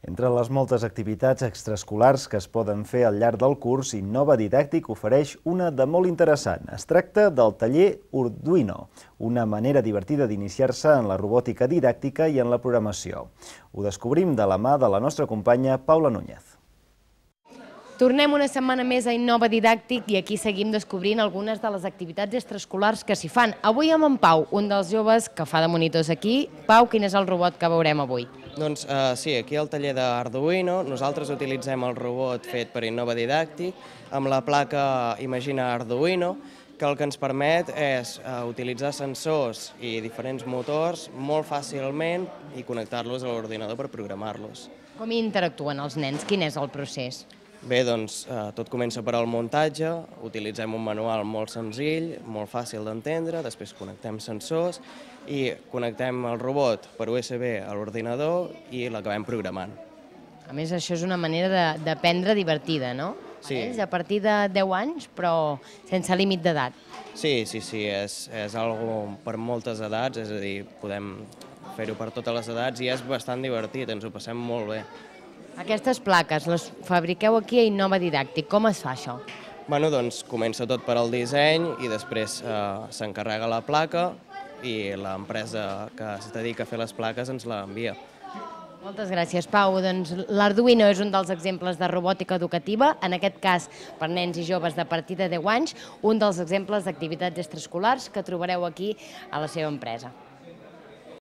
Entre les moltes activitats extraescolars que es poden fer al llarg del curs, Innova Didàctic ofereix una de molt interessant. Es tracta del taller Arduino, una manera divertida d'iniciar-se en la robòtica didàctica i en la programació. Ho descobrim de la mà de la nostra companya Paula Núñez. Tornem una setmana més a Innova Didàctic i aquí seguim descobrint algunes de les activitats extraescolars que s'hi fan. Avui amb en Pau, un dels joves que fa de monitors aquí. Pau, quin és el robot que veurem avui? Doncs sí, aquí al taller d'Arduino nosaltres utilitzem el robot fet per Innova Didàctic amb la placa Imagina Arduino, que el que ens permet és utilitzar sensors i diferents motors molt fàcilment i connectar-los a l'ordinador per programar-los. Com hi interactuen els nens? Quin és el procés? Bé, doncs tot comença per al muntatge, utilitzem un manual molt senzill, molt fàcil d'entendre, després connectem sensors i connectem el robot per USB a l'ordinador i l'acabem programant. A més, això és una manera d'aprendre divertida, no? Sí. A partir de 10 anys, però sense límit d'edat. Sí, és algo per moltes edats, és a dir, podem fer-ho per totes les edats i és bastant divertit, ens ho passem molt bé. Aquestes plaques les fabriqueu aquí a Innova Didàctic. Com es fa això? Bueno, doncs comença tot per al disseny i després s'encarrega la placa i l'empresa que es dedica a fer les plaques ens l'envia. Moltes gràcies, Pau. Doncs l'Arduino és un dels exemples de robòtica educativa, en aquest cas per nens i joves de partir de 10 anys, un dels exemples d'activitats extraescolars que trobareu aquí a la seva empresa.